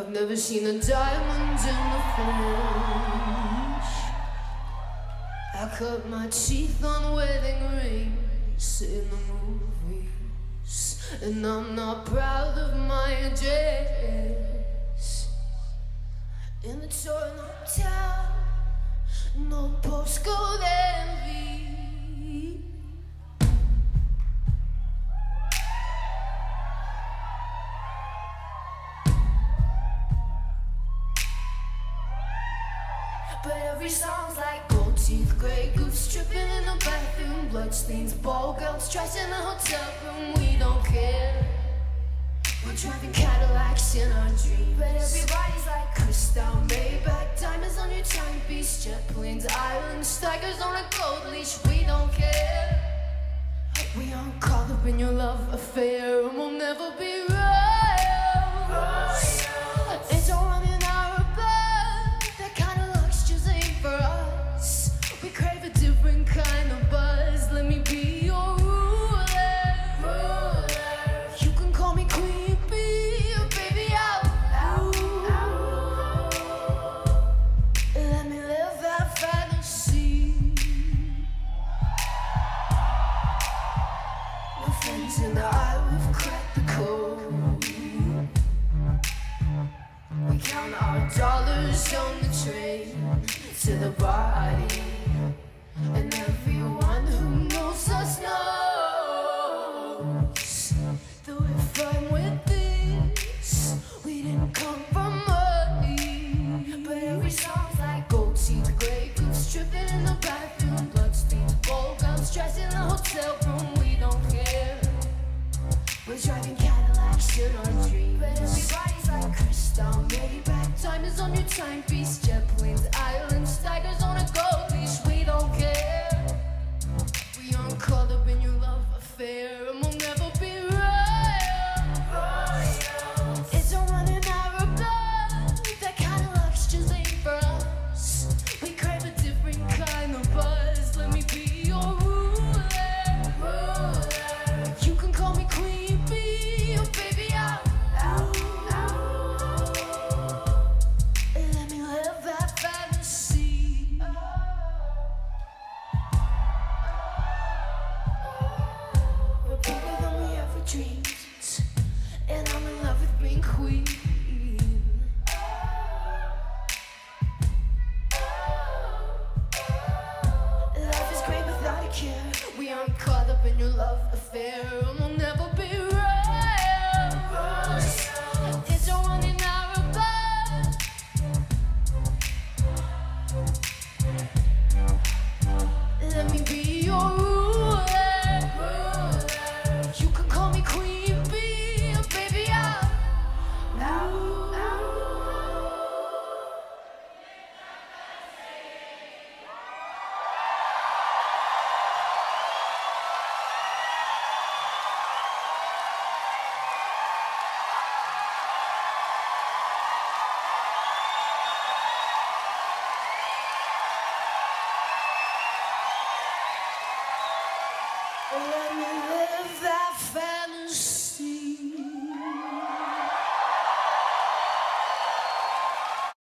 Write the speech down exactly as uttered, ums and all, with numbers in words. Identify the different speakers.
Speaker 1: I've never seen a diamond in the flesh. I cut my teeth on wedding rings in the movies, and I'm not proud of my address. In the torn up town, no postcode envy. But every song's like gold teeth, grey goose tripping in the bathroom, bloodstains, ball gowns, trash in the hotel room. We don't care. We're driving Cadillacs in our dreams, but everybody's like crystal, Maybach, diamonds on your timepiece, jet planes, islands, tigers on a gold leash. We don't care. We aren't caught up in your love affair, and we'll never be royal. It's all running our blood. That kind of luck's just ain't for us. We crave a different kind of buzz. Let me be your ruler. ruler. You can call me queen bee, baby, out, out, out. Let me live that fantasy. My friends and I, we've cracked the code. We count our dollars on the train to the body, and everyone who knows us knows that we're fine with this. We didn't come from money, but every song's like gold teeth, grey goose tripping in the bathroom, bloodstains, ball gowns, trash in the hotel room. We don't care. We're driving Cadillacs in our dreams, but everybody's like crystal, Maybach, diamonds on your timepiece, jet planes, islands, tigers on a gold leash. We don't care. We aren't caught up in your love affair, and we'll never be royal. royal. It's all running our blood. That kind of luck's just ain't for us. We crave a different kind of buzz. Let me be your ruler. ruler. You can call me queen bee, oh baby, out, out, out. Let me live that fantasy. We're bigger than we ever dreamed, and I'm in love with being queen. Life is great without a care. We aren't caught up in your love affair, and we'll never be royal. It's all running our blood. Let me be your ruler. You can call me queen bee, oh baby, out, out, out. Let me live that fantasy.